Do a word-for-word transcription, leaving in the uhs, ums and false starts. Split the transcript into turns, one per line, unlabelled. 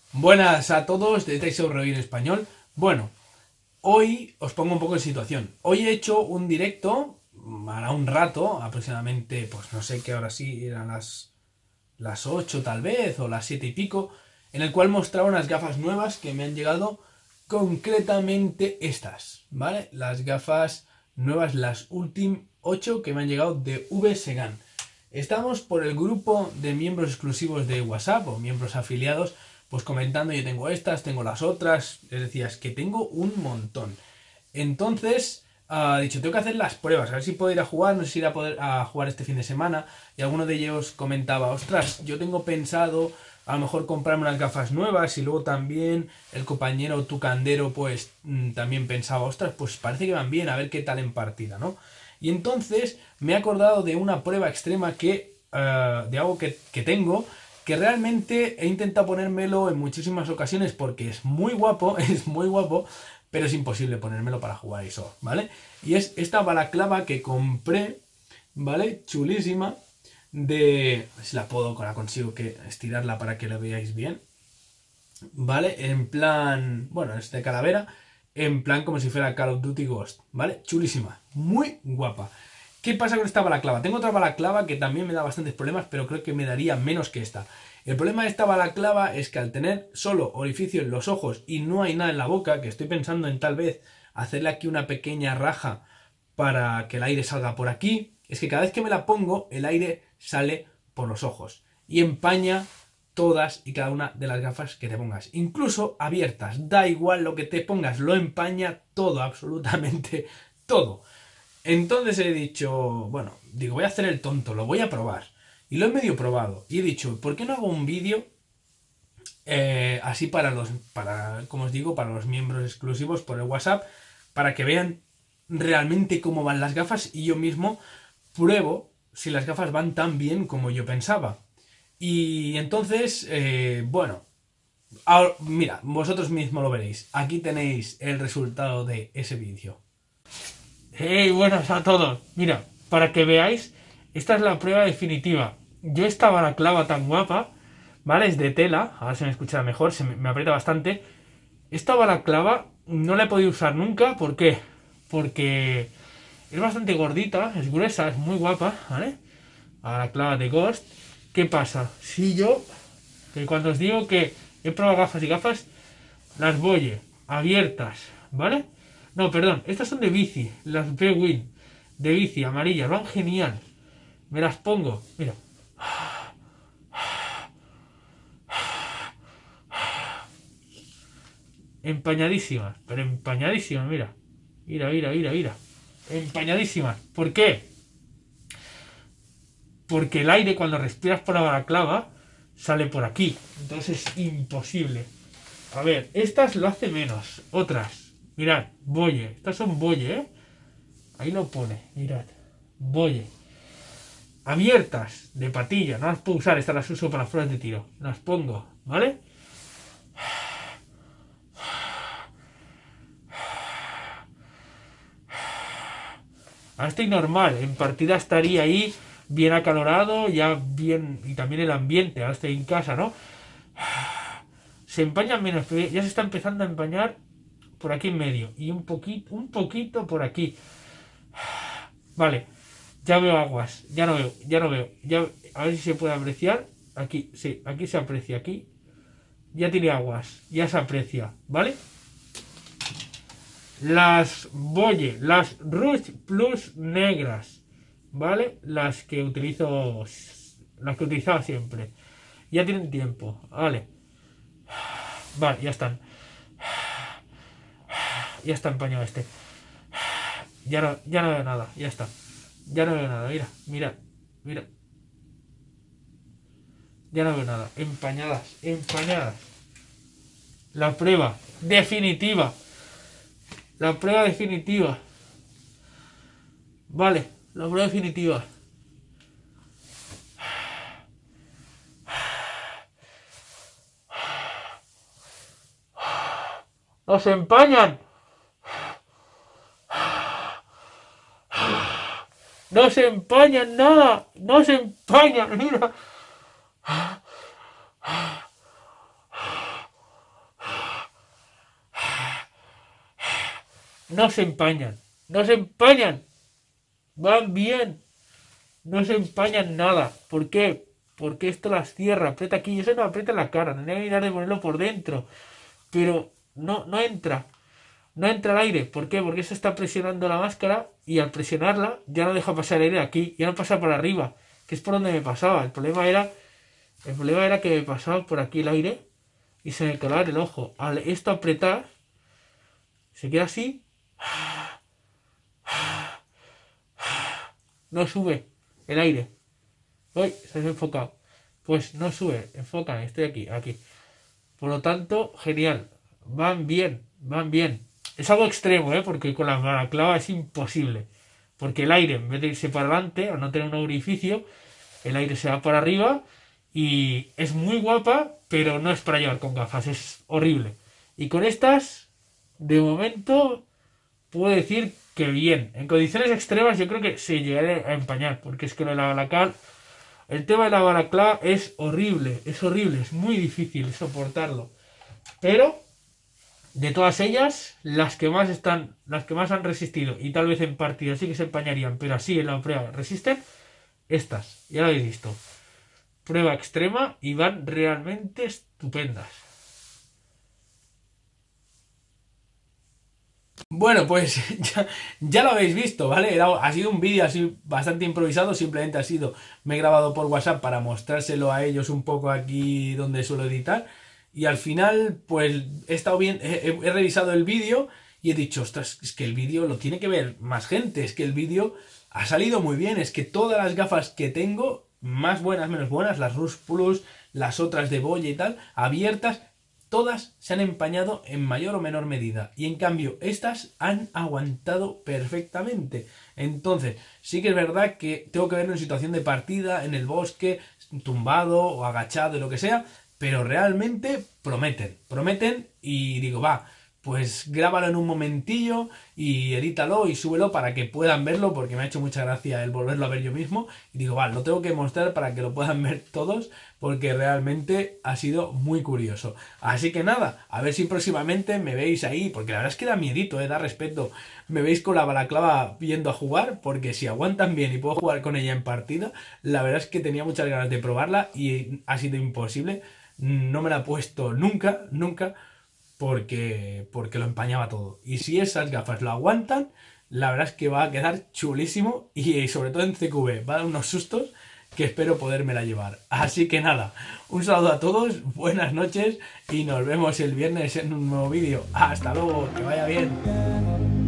Buenas a todos de Taisho Review en español. Bueno, hoy os pongo un poco en situación. Hoy he hecho un directo, hará un rato, aproximadamente, pues no sé qué hora sí, eran las, las ocho tal vez, o las siete y pico, en el cual mostraba unas gafas nuevas que me han llegado, concretamente estas, ¿vale? Las gafas nuevas, las Ultim ocho que me han llegado de V-Segan. Estamos por el grupo de miembros exclusivos de WhatsApp o miembros afiliados, pues comentando, yo tengo estas, tengo las otras, les decía, es que tengo un montón. Entonces, ha uh, dicho, tengo que hacer las pruebas, a ver si puedo ir a jugar, no sé si ir a poder a jugar este fin de semana. Y alguno de ellos comentaba, ostras, yo tengo pensado a lo mejor comprarme unas gafas nuevas. Y luego también el compañero tucandero, pues mmm, también pensaba, ostras, pues parece que van bien, a ver qué tal en partida, ¿no? Y entonces me he acordado de una prueba extrema que, uh, de algo que, que tengo, que realmente he intentado ponérmelo en muchísimas ocasiones porque es muy guapo, es muy guapo, pero es imposible ponérmelo para jugar eso, ¿vale? Y es esta balaclava que compré, ¿vale? Chulísima, de... si la puedo, la consigo que estirarla para que la veáis bien, ¿vale? En plan, bueno, es de calavera, en plan como si fuera Call of Duty Ghost, ¿vale? Chulísima, muy guapa. ¿Qué pasa con esta balaclava? Tengo otra balaclava que también me da bastantes problemas, pero creo que me daría menos que esta. El problema de esta balaclava es que al tener solo orificio en los ojos y no hay nada en la boca, que estoy pensando en tal vez hacerle aquí una pequeña raja para que el aire salga por aquí, es que cada vez que me la pongo, el aire sale por los ojos y empaña todas y cada una de las gafas que te pongas, incluso abiertas, da igual lo que te pongas, lo empaña todo, absolutamente todo. Entonces he dicho, bueno, digo, voy a hacer el tonto, lo voy a probar. Y lo he medio probado. Y he dicho, ¿por qué no hago un vídeo eh, así para los, para, como os digo, para los miembros exclusivos por el WhatsApp, para que vean realmente cómo van las gafas y yo mismo pruebo si las gafas van tan bien como yo pensaba. Y entonces, eh, bueno, ahora, mira, vosotros mismos lo veréis. Aquí tenéis el resultado de ese vídeo.
Hey, buenas a todos. Mira, para que veáis, esta es la prueba definitiva. Yo esta balaclava tan guapa, ¿vale? Es de tela, ahora se me escucha mejor, se me, me aprieta bastante. Esta balaclava no la he podido usar nunca, ¿por qué? Porque es bastante gordita, es gruesa, es muy guapa, ¿vale? Balaclava de Ghost. ¿Qué pasa? Si yo, que cuando os digo que he probado gafas y gafas, las Boye, abiertas, ¿vale? No, perdón, estas son de bici, las B-Win, de bici, amarillas, van genial. Me las pongo, mira. Empañadísimas, pero empañadísimas, mira. Mira, mira, mira, mira. Empañadísimas. ¿Por qué? Porque el aire cuando respiras por la balaclava sale por aquí. Entonces es imposible. A ver, estas lo hace menos. Otras. Mirad, Boye. Estas son Boye, ¿eh? Ahí lo pone, mirad. Boye. Abiertas, de patilla. No las puedo usar, estas las uso para las pruebas de tiro. Las pongo, ¿vale? Ahora estoy normal. En partida estaría ahí bien acalorado, ya bien. Y también el ambiente. Ahora estoy en casa, ¿no? Se empañan menos, pero ya se está empezando a empañar por aquí en medio. Y un poquito, un poquito por aquí. Vale. Ya veo aguas. Ya no veo, ya no veo. Ya, a ver si se puede apreciar. Aquí, sí, aquí se aprecia. Aquí ya tiene aguas. Ya se aprecia, ¿vale? Las Boye, las Rush Plus negras, ¿vale? Las que utilizo, las que utilizaba siempre. Ya tienen tiempo, ¿vale? Vale, ya están. Ya está empañado este. Ya no, ya no veo nada, ya está. Ya no veo nada, mira, mira, mira. Ya no veo nada. Empañadas, empañadas. La prueba definitiva. La prueba definitiva. Vale, la prueba definitiva. ¡Nos empañan! ¡No se empañan nada! ¡No se empañan! ¡Mira! no se empañan. No se empañan. Van bien. No se empañan nada. ¿Por qué? Porque esto las cierra. Aprieta aquí. Yo sé no aprieta la cara. No hay que mirar de ponerlo por dentro. Pero no, no entra. No entra el aire. ¿Por qué? Porque eso está presionando la máscara y al presionarla ya no deja pasar el aire aquí. Ya no pasa por arriba. Que es por donde me pasaba. El problema era... El problema era que me pasaba por aquí el aire y se me colaba en el ojo. Al esto apretar, se queda así. No sube el aire. Uy, se ha enfocado. Pues no sube, enfoca, estoy aquí, aquí. Por lo tanto, genial. Van bien, van bien. Es algo extremo, ¿eh? Porque con la balaclava es imposible. Porque el aire, en vez de irse para adelante, al no tener un orificio, el aire se va para arriba y es muy guapa, pero no es para llevar con gafas, es horrible. Y con estas, de momento, puedo decir que bien. En condiciones extremas yo creo que se llegará a empañar, porque es que lo de la balaclava, el tema de la balaclava es horrible, es horrible, es muy difícil soportarlo. Pero de todas ellas, las que más están, las que más han resistido y tal vez en partida sí que se empañarían, pero así en la prueba resisten, estas, ya lo habéis visto. Prueba extrema y van realmente estupendas.
Bueno, pues ya, ya lo habéis visto, ¿vale? Era- ha sido un vídeo así bastante improvisado, simplemente ha sido, me he grabado por WhatsApp para mostrárselo a ellos un poco aquí donde suelo editar. Y al final, pues he estado bien, he, he- he revisado el vídeo y he dicho, ostras, es que el vídeo lo tiene que ver más gente, es que el vídeo ha salido muy bien, es que todas las gafas que tengo, más buenas, menos buenas, las Rus Plus, las otras de Boya y tal, abiertas, todas se han empañado en mayor o menor medida y en cambio estas han aguantado perfectamente. Entonces, sí que es verdad que tengo que verlo en situación de partida, en el bosque, tumbado o agachado, lo que sea, pero realmente prometen, prometen y digo, va, pues grábalo en un momentillo y edítalo y súbelo para que puedan verlo porque me ha hecho mucha gracia el volverlo a ver yo mismo y digo, va, lo tengo que mostrar para que lo puedan ver todos porque realmente ha sido muy curioso. Así que nada, a ver si próximamente me veis ahí, porque la verdad es que da miedito, eh, da respeto. Me veis con la balaclava viendo a jugar, porque si aguantan bien y puedo jugar con ella en partida, la verdad es que tenía muchas ganas de probarla y ha sido imposible. No me la he puesto nunca, nunca, porque, porque lo empañaba todo. Y si esas gafas lo aguantan, la verdad es que va a quedar chulísimo y sobre todo en C Q B va a dar unos sustos que espero podérmela llevar. Así que nada, un saludo a todos, buenas noches y nos vemos el viernes en un nuevo vídeo. Hasta luego, que vaya bien.